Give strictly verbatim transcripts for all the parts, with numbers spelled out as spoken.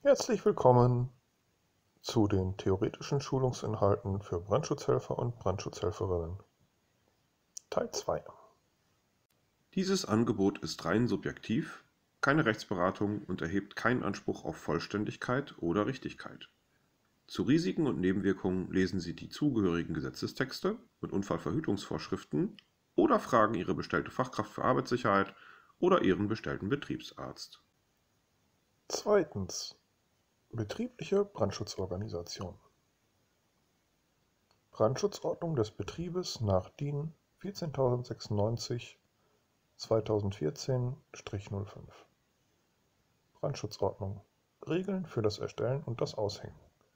Herzlich willkommen zu den theoretischen Schulungsinhalten für Brandschutzhelfer und Brandschutzhelferinnen. Teil zwei. Dieses Angebot ist rein subjektiv, keine Rechtsberatung und erhebt keinen Anspruch auf Vollständigkeit oder Richtigkeit. Zu Risiken und Nebenwirkungen lesen Sie die zugehörigen Gesetzestexte und Unfallverhütungsvorschriften oder fragen Ihre bestellte Fachkraft für Arbeitssicherheit oder Ihren bestellten Betriebsarzt. Zweitens. Betriebliche Brandschutzorganisation. Brandschutzordnung des Betriebes nach DIN vierzehntausendsechsundneunzig zweitausendvierzehn null fünf. Brandschutzordnung. Regeln für das Erstellen und das Aushängen.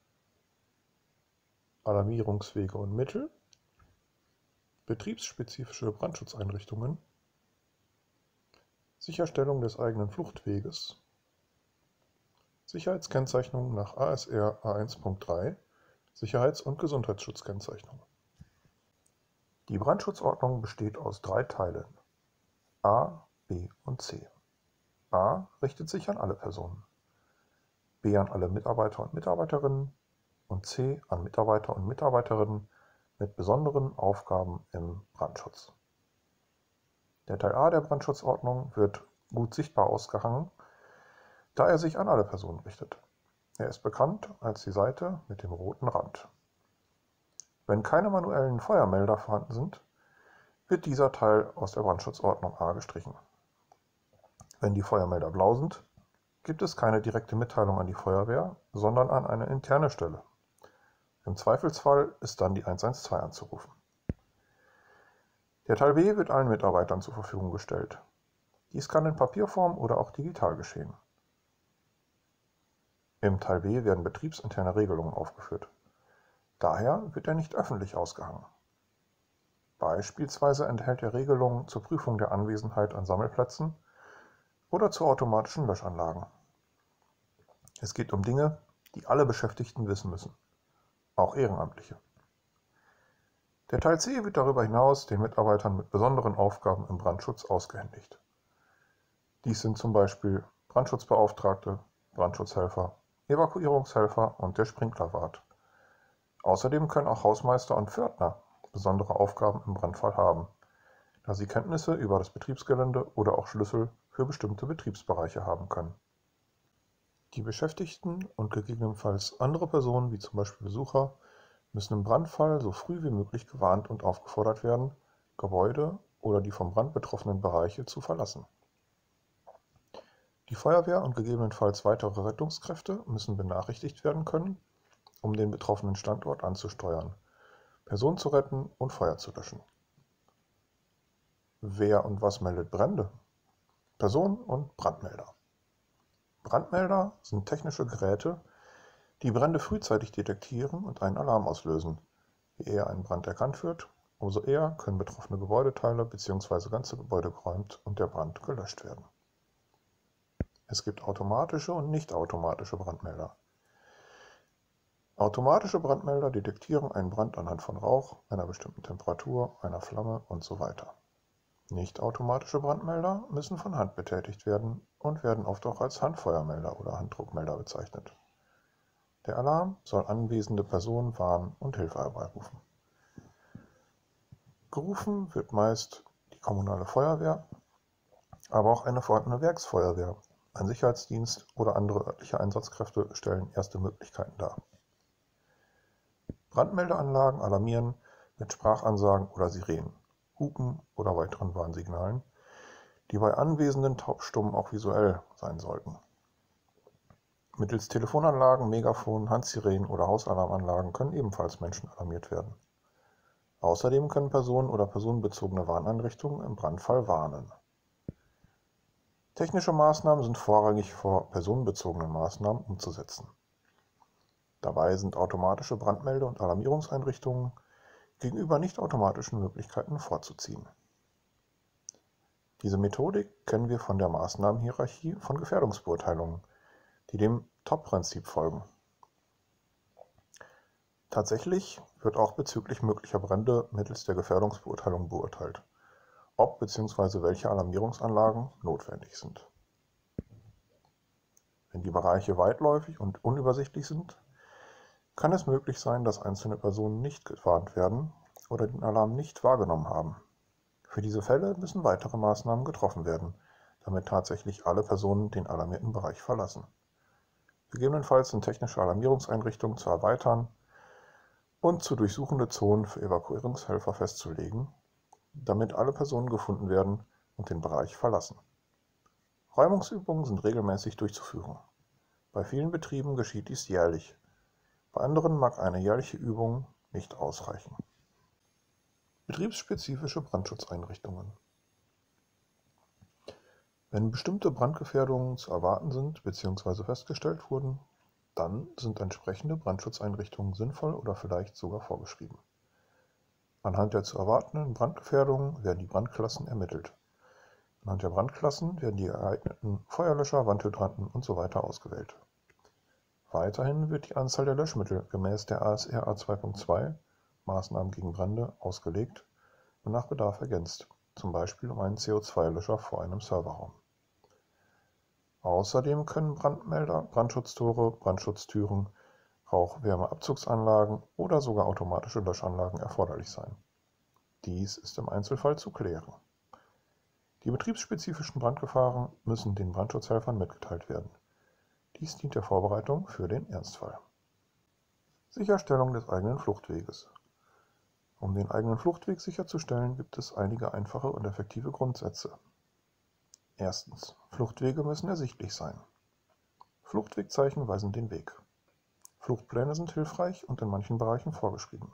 Alarmierungswege und Mittel. Betriebsspezifische Brandschutzeinrichtungen. Sicherstellung des eigenen Fluchtweges. Sicherheitskennzeichnung nach A S R A eins Punkt drei, Sicherheits- und Gesundheitsschutzkennzeichnung. Die Brandschutzordnung besteht aus drei Teilen: A, B und C. A richtet sich an alle Personen, B an alle Mitarbeiter und Mitarbeiterinnen und C an Mitarbeiter und Mitarbeiterinnen mit besonderen Aufgaben im Brandschutz. Der Teil A der Brandschutzordnung wird gut sichtbar ausgehangen, da er sich an alle Personen richtet. Er ist bekannt als die Seite mit dem roten Rand. Wenn keine manuellen Feuermelder vorhanden sind, wird dieser Teil aus der Brandschutzordnung A gestrichen. Wenn die Feuermelder blau sind, gibt es keine direkte Mitteilung an die Feuerwehr, sondern an eine interne Stelle. Im Zweifelsfall ist dann die eins eins zwei anzurufen. Der Teil B wird allen Mitarbeitern zur Verfügung gestellt. Dies kann in Papierform oder auch digital geschehen. Im Teil B werden betriebsinterne Regelungen aufgeführt. Daher wird er nicht öffentlich ausgehangen. Beispielsweise enthält er Regelungen zur Prüfung der Anwesenheit an Sammelplätzen oder zu automatischen Löschanlagen. Es geht um Dinge, die alle Beschäftigten wissen müssen, auch Ehrenamtliche. Der Teil C wird darüber hinaus den Mitarbeitern mit besonderen Aufgaben im Brandschutz ausgehändigt. Dies sind zum Beispiel Brandschutzbeauftragte, Brandschutzhelfer, Evakuierungshelfer und der Sprinklerwart. Außerdem können auch Hausmeister und Pförtner besondere Aufgaben im Brandfall haben, da sie Kenntnisse über das Betriebsgelände oder auch Schlüssel für bestimmte Betriebsbereiche haben können. Die Beschäftigten und gegebenenfalls andere Personen, wie zum Beispiel Besucher, müssen im Brandfall so früh wie möglich gewarnt und aufgefordert werden, Gebäude oder die vom Brand betroffenen Bereiche zu verlassen. Die Feuerwehr und gegebenenfalls weitere Rettungskräfte müssen benachrichtigt werden können, um den betroffenen Standort anzusteuern, Personen zu retten und Feuer zu löschen. Wer und was meldet Brände? Personen- und Brandmelder. Brandmelder sind technische Geräte, die Brände frühzeitig detektieren und einen Alarm auslösen. Je eher ein Brand erkannt wird, umso eher können betroffene Gebäudeteile bzw. ganze Gebäude geräumt und der Brand gelöscht werden. Es gibt automatische und nicht automatische Brandmelder. Automatische Brandmelder detektieren einen Brand anhand von Rauch, einer bestimmten Temperatur, einer Flamme und so weiter. Nicht-automatische Brandmelder müssen von Hand betätigt werden und werden oft auch als Handfeuermelder oder Handdruckmelder bezeichnet. Der Alarm soll anwesende Personen warnen und Hilfe herbeirufen. Gerufen wird meist die kommunale Feuerwehr, aber auch eine vorhandene Werksfeuerwehr, ein Sicherheitsdienst oder andere örtliche Einsatzkräfte stellen erste Möglichkeiten dar. Brandmeldeanlagen alarmieren mit Sprachansagen oder Sirenen, Hupen oder weiteren Warnsignalen, die bei Anwesenden taubstumm auch visuell sein sollten. Mittels Telefonanlagen, Megafon, Handsirenen oder Hausalarmanlagen können ebenfalls Menschen alarmiert werden. Außerdem können Personen oder personenbezogene Warneinrichtungen im Brandfall warnen. Technische Maßnahmen sind vorrangig vor personenbezogenen Maßnahmen umzusetzen. Dabei sind automatische Brandmelde- und Alarmierungseinrichtungen gegenüber nicht-automatischen Möglichkeiten vorzuziehen. Diese Methodik kennen wir von der Maßnahmenhierarchie von Gefährdungsbeurteilungen, die dem Top-Prinzip folgen. Tatsächlich wird auch bezüglich möglicher Brände mittels der Gefährdungsbeurteilung beurteilt, ob bzw. welche Alarmierungsanlagen notwendig sind. Wenn die Bereiche weitläufig und unübersichtlich sind, kann es möglich sein, dass einzelne Personen nicht gewarnt werden oder den Alarm nicht wahrgenommen haben. Für diese Fälle müssen weitere Maßnahmen getroffen werden, damit tatsächlich alle Personen den alarmierten Bereich verlassen. Gegebenenfalls sind technische Alarmierungseinrichtungen zu erweitern und zu durchsuchende Zonen für Evakuierungshelfer festzulegen, damit alle Personen gefunden werden und den Bereich verlassen. Räumungsübungen sind regelmäßig durchzuführen. Bei vielen Betrieben geschieht dies jährlich. Bei anderen mag eine jährliche Übung nicht ausreichen. Betriebsspezifische Brandschutzeinrichtungen. Wenn bestimmte Brandgefährdungen zu erwarten sind bzw. festgestellt wurden, dann sind entsprechende Brandschutzeinrichtungen sinnvoll oder vielleicht sogar vorgeschrieben. Anhand der zu erwartenden Brandgefährdungen werden die Brandklassen ermittelt. Anhand der Brandklassen werden die geeigneten Feuerlöscher, Wandhydranten usw. ausgewählt. Weiterhin wird die Anzahl der Löschmittel gemäß der A S R A zwei Punkt zwei Maßnahmen gegen Brände ausgelegt und nach Bedarf ergänzt, zum Beispiel um einen C O zwei Löscher vor einem Serverraum. Außerdem können Brandmelder, Brandschutztore, Brandschutztüren, Rauchwärmeabzugsanlagen oder sogar automatische Löschanlagen erforderlich sein. Dies ist im Einzelfall zu klären. Die betriebsspezifischen Brandgefahren müssen den Brandschutzhelfern mitgeteilt werden. Dies dient der Vorbereitung für den Ernstfall. Sicherstellung des eigenen Fluchtweges. Um den eigenen Fluchtweg sicherzustellen, gibt es einige einfache und effektive Grundsätze. Erstens. Fluchtwege müssen ersichtlich sein. Fluchtwegzeichen weisen den Weg. Fluchtpläne sind hilfreich und in manchen Bereichen vorgeschrieben.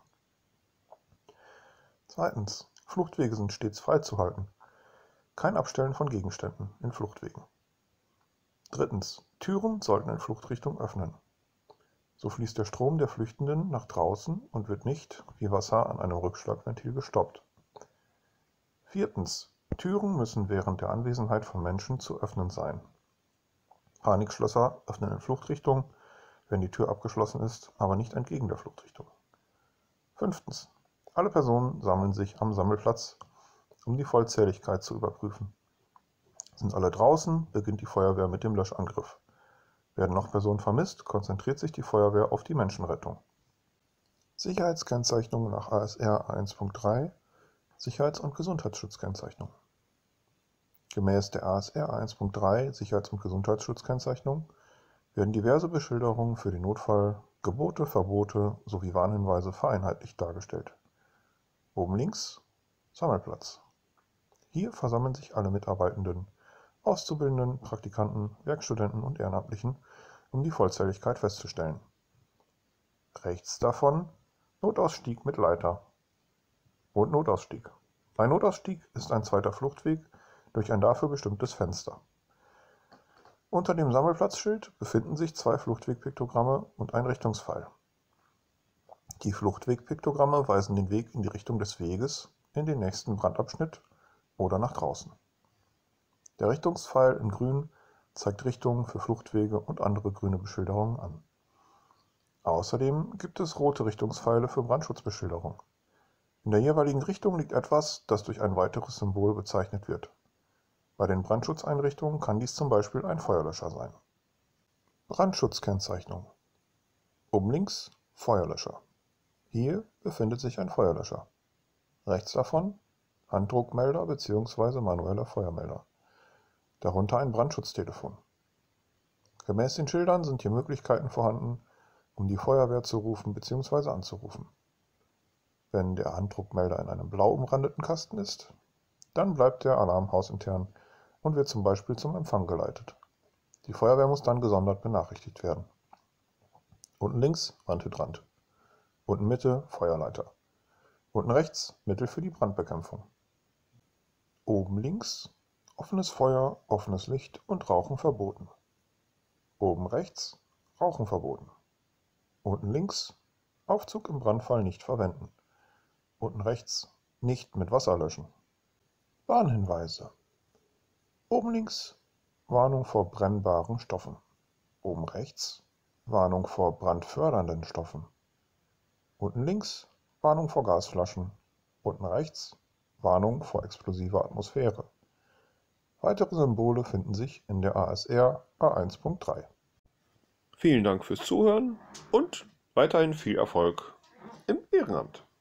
Zweitens. Fluchtwege sind stets freizuhalten. Kein Abstellen von Gegenständen in Fluchtwegen. Drittens. Türen sollten in Fluchtrichtung öffnen. So fließt der Strom der Flüchtenden nach draußen und wird nicht, wie Wasser an einem Rückschlagventil, gestoppt. Viertens. Türen müssen während der Anwesenheit von Menschen zu öffnen sein. Panikschlösser öffnen in Fluchtrichtung, wenn die Tür abgeschlossen ist, aber nicht entgegen der Fluchtrichtung. Fünftens. Alle Personen sammeln sich am Sammelplatz, um die Vollzähligkeit zu überprüfen. Sind alle draußen, beginnt die Feuerwehr mit dem Löschangriff. Werden noch Personen vermisst, konzentriert sich die Feuerwehr auf die Menschenrettung. Sicherheitskennzeichnung nach A S R A eins Punkt drei, Sicherheits- und Gesundheitsschutzkennzeichnung. Gemäß der A S R A eins Punkt drei Sicherheits- und Gesundheitsschutzkennzeichnung werden diverse Beschilderungen für den Notfall, Gebote, Verbote sowie Warnhinweise vereinheitlicht dargestellt. Oben links Sammelplatz. Hier versammeln sich alle Mitarbeitenden, Auszubildenden, Praktikanten, Werkstudenten und Ehrenamtlichen, um die Vollzähligkeit festzustellen. Rechts davon Notausstieg mit Leiter und Notausstieg. Ein Notausstieg ist ein zweiter Fluchtweg durch ein dafür bestimmtes Fenster. Unter dem Sammelplatzschild befinden sich zwei Fluchtwegpiktogramme und ein Richtungspfeil. Die Fluchtwegpiktogramme weisen den Weg in die Richtung des Weges, in den nächsten Brandabschnitt oder nach draußen. Der Richtungspfeil in grün zeigt Richtungen für Fluchtwege und andere grüne Beschilderungen an. Außerdem gibt es rote Richtungspfeile für Brandschutzbeschilderung. In der jeweiligen Richtung liegt etwas, das durch ein weiteres Symbol bezeichnet wird. Bei den Brandschutzeinrichtungen kann dies zum Beispiel ein Feuerlöscher sein. Brandschutzkennzeichnung. Oben links Feuerlöscher. Hier befindet sich ein Feuerlöscher. Rechts davon Handdruckmelder bzw. manueller Feuermelder. Darunter ein Brandschutztelefon. Gemäß den Schildern sind hier Möglichkeiten vorhanden, um die Feuerwehr zu rufen bzw. anzurufen. Wenn der Handdruckmelder in einem blau umrandeten Kasten ist, dann bleibt der Alarm hausintern und wird zum Beispiel zum Empfang geleitet. Die Feuerwehr muss dann gesondert benachrichtigt werden. Unten links Wandhydrant. Unten Mitte Feuerleiter. Unten rechts Mittel für die Brandbekämpfung. Oben links offenes Feuer, offenes Licht und Rauchen verboten. Oben rechts Rauchen verboten. Unten links Aufzug im Brandfall nicht verwenden. Unten rechts nicht mit Wasser löschen. Warnhinweise. Oben links Warnung vor brennbaren Stoffen. Oben rechts Warnung vor brandfördernden Stoffen. Unten links Warnung vor Gasflaschen. Unten rechts Warnung vor explosiver Atmosphäre. Weitere Symbole finden sich in der A S R A eins Punkt drei. Vielen Dank fürs Zuhören und weiterhin viel Erfolg im Ehrenamt.